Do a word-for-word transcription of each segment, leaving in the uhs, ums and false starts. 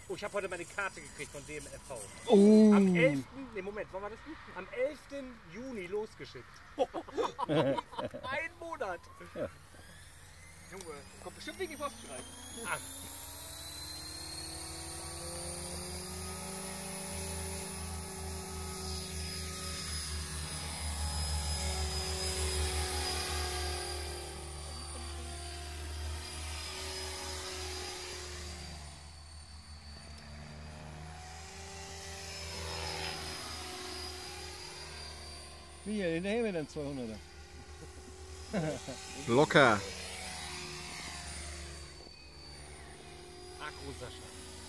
Oh, ich habe heute meine Karte gekriegt von D M F V. Oh. Am elften Ne, Moment, wann war das denn? Am elften Juni losgeschickt. Ein Monat. Ja. Junge, kommt bestimmt wegen die Post schreiben. Ah. Wie, hinterher mit dem zweihunderter. Locker. Akku Sascha.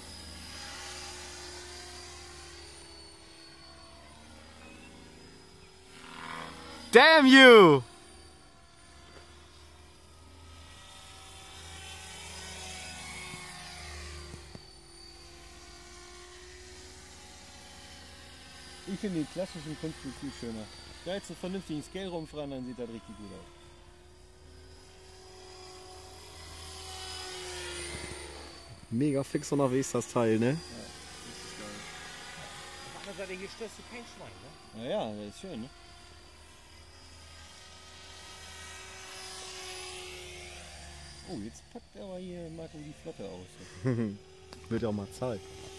Damn you! Ich finde den klassischen Kunstflug viel schöner. Da jetzt einen vernünftigen Scale rumfahren, dann sieht das richtig gut aus. Mega fix unterwegs das Teil, ne? Ja, richtig geil. Auf der anderen Seite, hier störst du kein Schwein, ne? Naja, das ist schön, ne? Oh, jetzt packt aber hier Marco die Flotte aus. Wird ja auch mal Zeit.